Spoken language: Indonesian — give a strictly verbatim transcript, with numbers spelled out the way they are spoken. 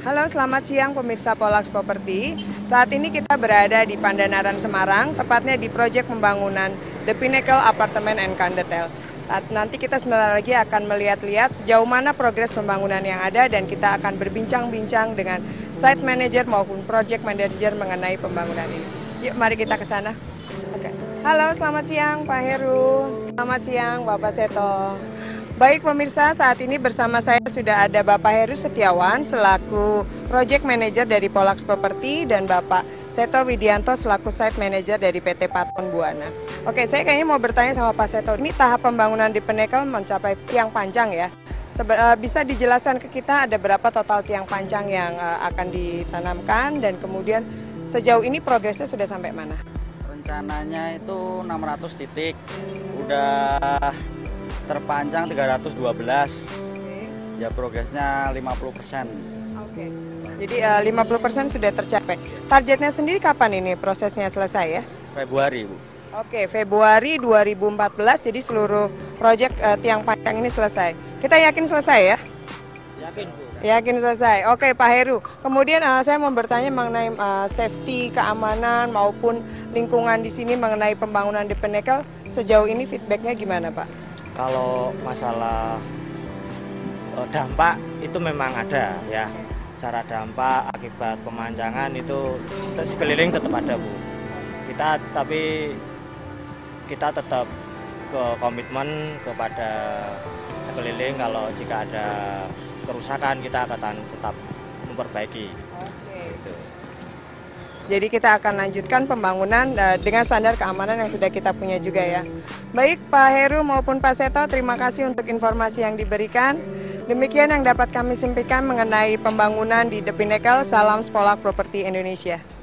Halo, selamat siang pemirsa Polax Property. Saat ini kita berada di Pandanaran, Semarang, tepatnya di proyek pembangunan The Pinnacle Apartment and Condotel. Nanti kita sebentar lagi akan melihat-lihat sejauh mana progres pembangunan yang ada dan kita akan berbincang-bincang dengan site manager maupun project manager mengenai pembangunan ini. Yuk, mari kita ke sana. Oke. Halo, selamat siang Pak Heru. Selamat siang Bapak Seto. Baik pemirsa, saat ini bersama saya sudah ada Bapak Heru Setiawan selaku Project Manager dari Polax Property dan Bapak Seto Widianto selaku Site Manager dari P T Paton Buana. Oke, saya kayaknya mau bertanya sama Pak Seto, ini tahap pembangunan di Pinnacle mencapai tiang panjang ya. Sebe bisa dijelaskan ke kita ada berapa total tiang panjang yang uh, akan ditanamkan dan kemudian sejauh ini progresnya sudah sampai mana? Rencananya itu enam ratus titik, udah terpanjang tiga ratus dua belas, ya progresnya lima puluh persen. Oke, jadi uh, lima puluh persen sudah tercapai. Targetnya sendiri kapan ini prosesnya selesai ya? Februari, Bu. Oke, Februari dua ribu empat belas, jadi seluruh proyek uh, tiang panjang ini selesai. Kita yakin selesai ya? Yakin, Bu. Yakin selesai. Oke, Pak Heru. Kemudian uh, saya mau bertanya mengenai uh, safety, keamanan maupun lingkungan di sini mengenai pembangunan di Pinnacle. Sejauh ini feedbacknya gimana, Pak? Kalau masalah uh, dampak itu memang ada ya. Secara dampak akibat pemanjangan itu sekeliling tetap ada, Bu. Kita tapi kita tetap ke komitmen kepada sekeliling, kalau jika ada kerusakan kita akan tetap memperbaiki. Oke. Gitu. Jadi kita akan lanjutkan pembangunan uh, dengan standar keamanan yang sudah kita punya juga ya. Baik Pak Heru maupun Pak Seto, terima kasih untuk informasi yang diberikan. Demikian yang dapat kami sampaikan mengenai pembangunan di The Pinnacle. Salam Polax Property Indonesia.